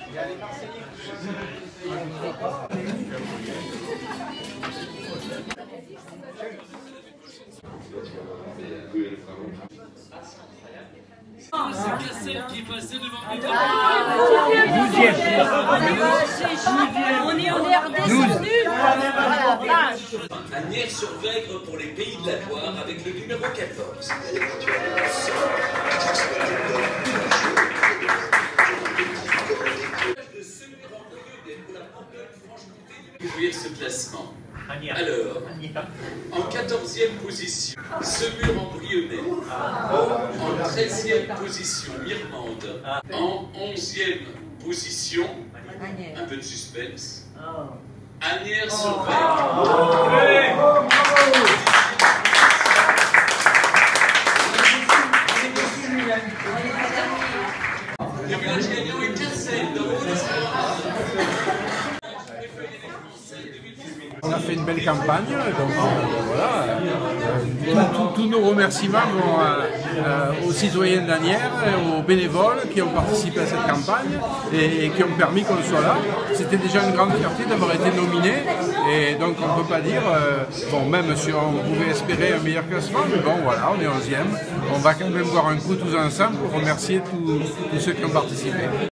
C'est Cassel qui est passé devant nous. On est redescendu. Asnières-sur-Vègre pour les Pays de la Loire avec le numéro 14. Découvrir ce classement. Alors, en 14e position, Semur-en-Brionnais. En 13e position, Mirmande. En 11e position, un peu de suspense, Asnières-sur-Vègre. Le village gagnant est Cassel. On a fait une belle campagne, donc voilà. Tous nos remerciements vont aux citoyens d'Asnières, aux bénévoles qui ont participé à cette campagne et qui ont permis qu'on soit là. C'était déjà une grande fierté d'avoir été nominé et donc on ne peut pas dire, bon, même si on pouvait espérer un meilleur classement, mais bon voilà, on est 11e. On va quand même boire un coup tous ensemble pour remercier tous ceux qui ont participé.